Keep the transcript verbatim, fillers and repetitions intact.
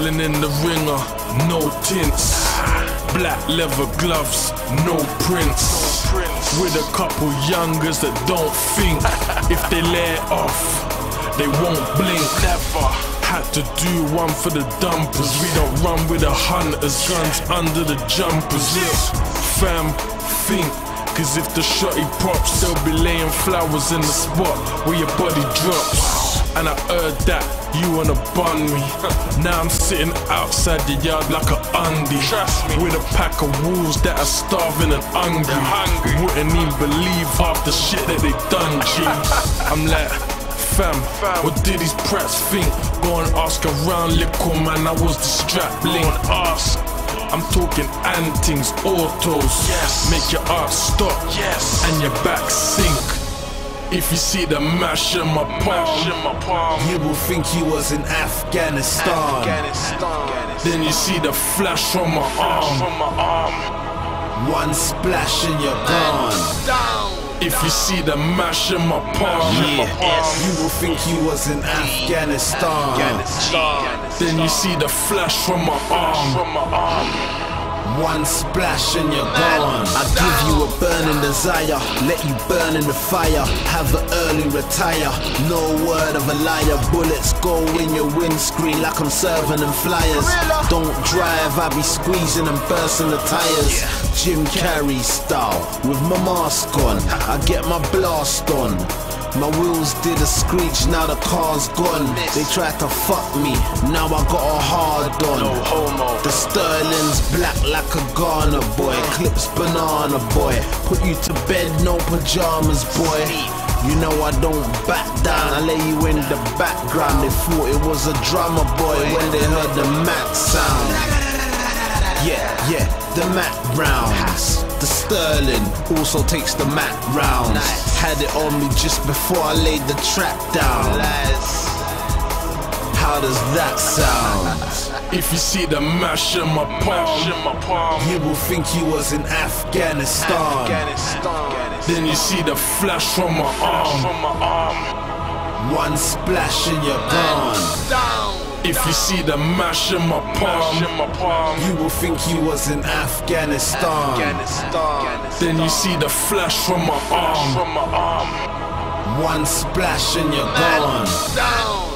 Boxing in the ringer, no tints. Black leather gloves, no prints. With a couple youngers that don't think. If they lay it off, they won't blink. Never had to do one for the dumpers. We don't run with the hunters, guns under the jumpers. Look, fam, think, cause if the shotty props, they'll be laying flowers in the spot where your body drops. And I heard that you wanna bun me. Now I'm sitting outside the yard like a undie, with a pack of wolves that are starving and hungry. Wouldn't even believe half the shit that they done, G. I'm like, fam, what did these prats think? Go and ask around, little man, I was the strap link. Ask. I'm talking antings, autos, yes. Make your heart stop, yes. And your back sink. If you see the mash in my palm, you will think you was in Afghanistan. Afghanistan. Then you see the flash from my arm. One splash and you're gone. If you see the mash in my palm, yeah. You will think you was in Afghanistan. Afghanistan. Then you see the flash from my arm. One splash and you're gone. I give you a burning desire, let you burn in the fire. Have an early retire, no word of a liar. Bullets go in your windscreen like I'm serving them flyers. Don't drive, I be squeezing and bursting the tires. Jim Carrey style, with my mask on, I get my blast on. My wheels did a screech, now the car's gone. They tried to fuck me, now I got a hard on. The Sterling's black like a Ghana boy. Clips banana boy. Put you to bed, no pajamas boy. You know I don't back down, I lay you in the background. They thought it was a drummer boy when they heard the Mac sound. Yeah, yeah, the Mac rounds. The Sterling also takes the Mac rounds. Had it on me just before I laid the track down. How does that sound? If you see the mash in my palm, you will think you was in Afghanistan. Then you see the flash from my arm. One splash and you're gone. If you see the mash in my palm, you will think you was in Afghanistan. Then you see the flash from my arm. One splash and you're gone.